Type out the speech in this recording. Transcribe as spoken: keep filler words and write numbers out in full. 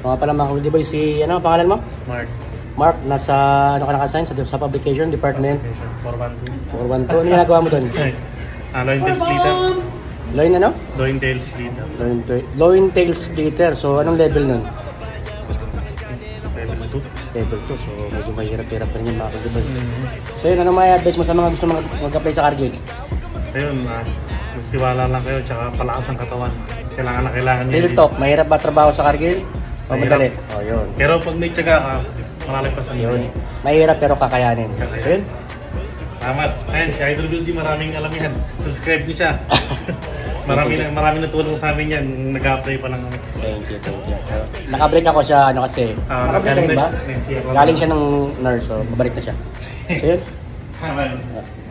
Mga pala mga Kuldi Boy, si ano pangalan mo? Mark. Mark, nasa ano ka naka-assign sa, sa publication department? four one two. four one two. Ano ginagawa mo doon? Ah, loin tail splitter. Loin ano? Loin tail splitter. Loin, loin tail splitter. So, anong level nun? Level two. Level two. So, medyo mahirap-hirap pa rin yung mga Kuldi Boy. So, yun, ano may advice mo sa mga gusto mag-apply sa Cargill? Ayun, ah, magtiwala lang kayo, tsaka palakas ang katawan. Kailangan na kailangan nyo. Real talk, mahirap ba trabaho sa Cargill? O madali? O, yun. Pero pag may tsaga ka, malalagpasan yun. Mahirap pero kakayanin. Kakayanin. Yun. Salamat. Ayan, si Idol Buildy, maraming alam yan. Subscribe niyo siya. marami na marami na tulong sa amin yan. Nag-apply pa lang. Thank you, thank you. So, nakabreak ako siya, ano kasi. Uh, nakabreak kayo ba? Galing siya ng nurse, so babalik na siya. So yun. Tama.